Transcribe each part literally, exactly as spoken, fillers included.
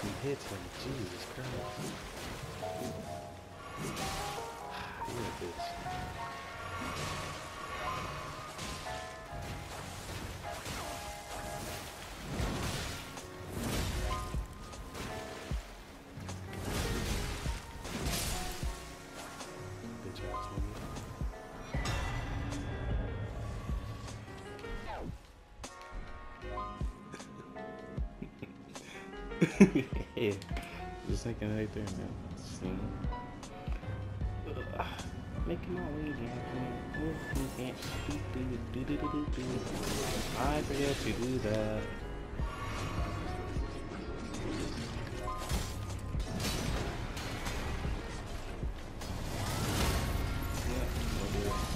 He hits him. Jesus Christ. You a bitch. Bitch ass nigga. Yeah. Just like right there, man. See? Ugh. Making my way down here. I forget to do that. Yeah, we'll do it.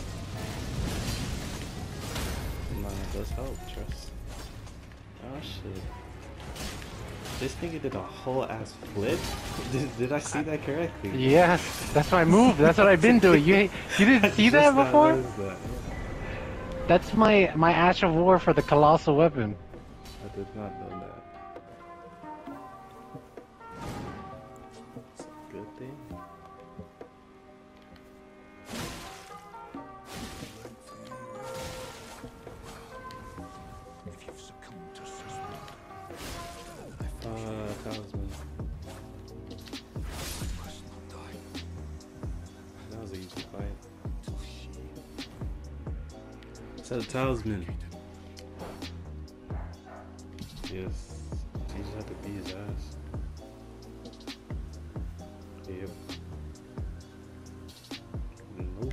Come on, it does help, trust. Oh shit. This nigga did a whole ass flip? Did, did I see that correctly? Yes, that's my move. That's what I've been doing. You you didn't see that before? That, that, yeah. That's my my Ash of War for the Colossal Weapon. I did not know that. It's a good thing. Uh, talisman. That was an easy fight. It's a talisman. Yes. You just have to beat his ass. Yep. Nope.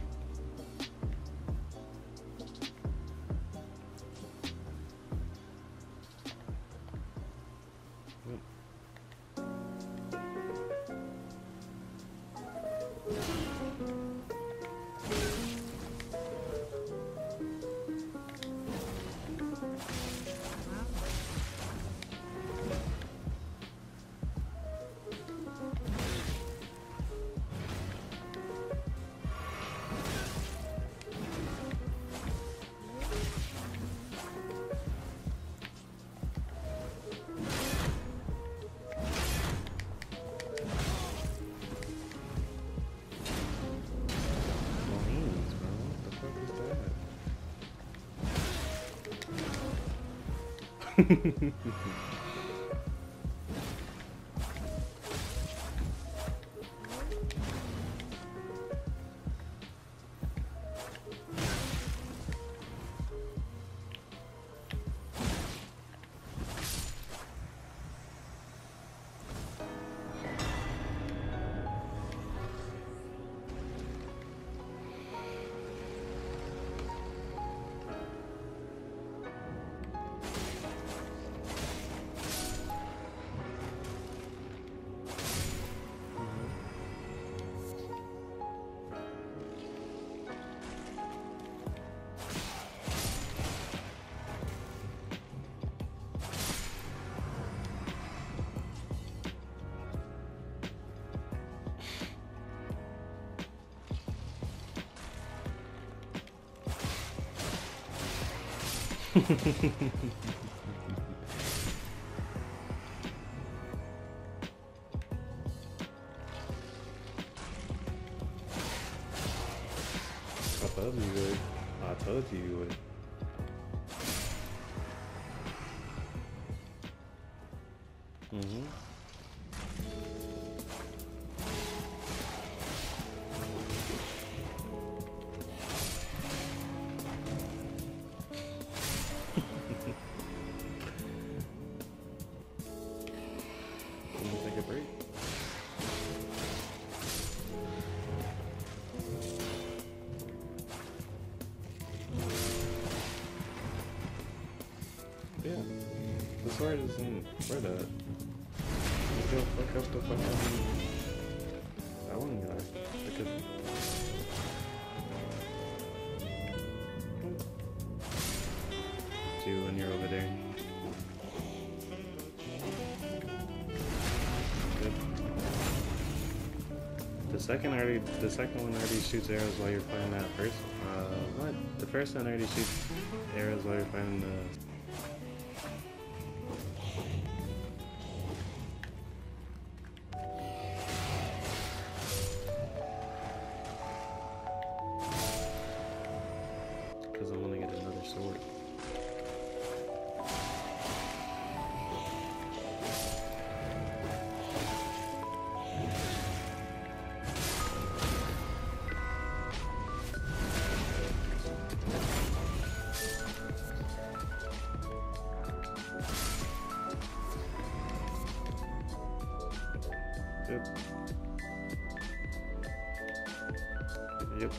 I told you you would. I told you you would. Mm-hmm. Take a break. Yeah, the sword isn't for that. Let's go fuck up the fucking that one guy. Because you when you're over there. Good. The second already, the second one already shoots arrows while you're fighting that first. Uh, what? The first one already shoots arrows while you're fighting the. because I want to get another sword. Yep. Yep.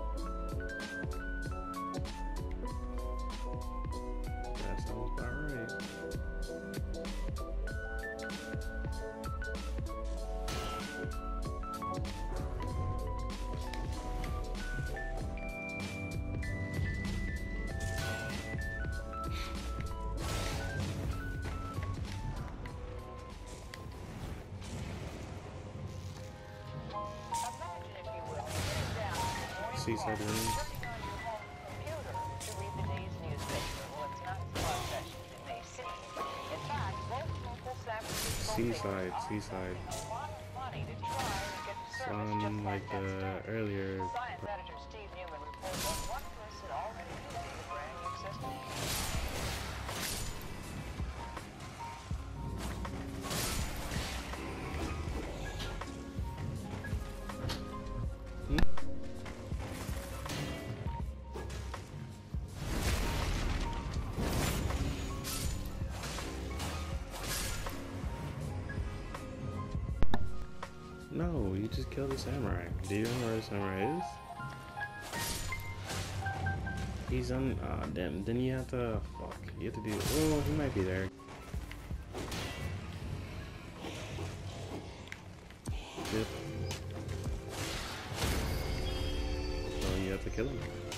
That sounds about right. Seaside Rings. Seaside, seaside. Some like the earlier. Hmm? No, you just killed the samurai. Do you know where the samurai is? He's on. Ah, damn. Then you have to. Fuck. You have to do. Oh, he might be there. Yep. So you have to kill him.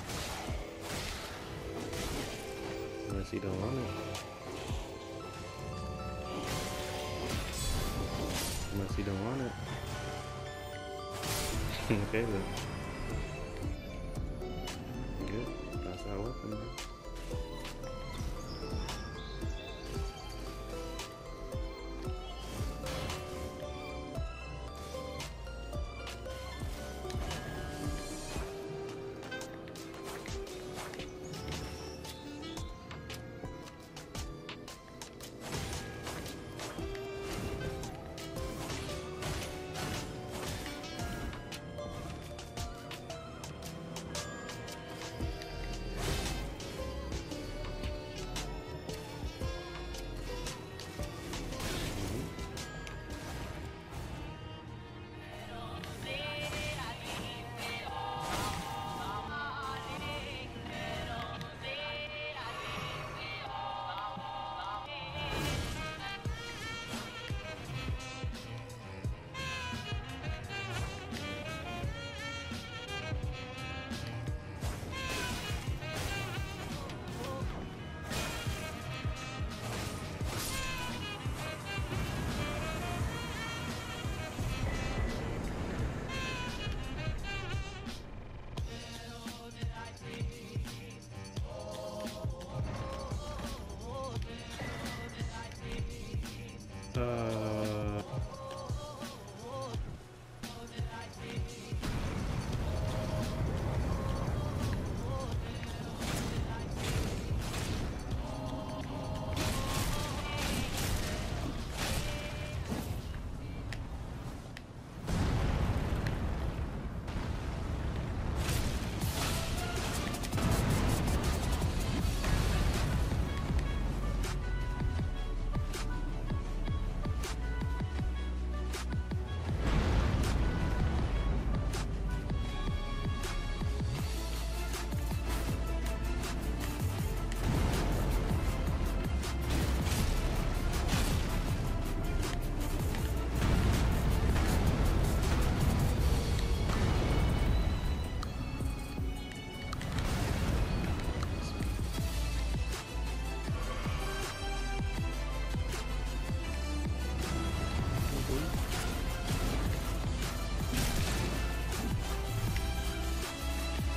Unless he don't want it. Unless he don't want it. Okay then. Good. That's how I weapon, man. Uh,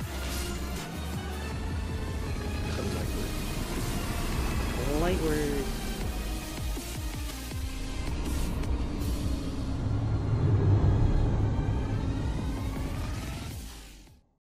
light work.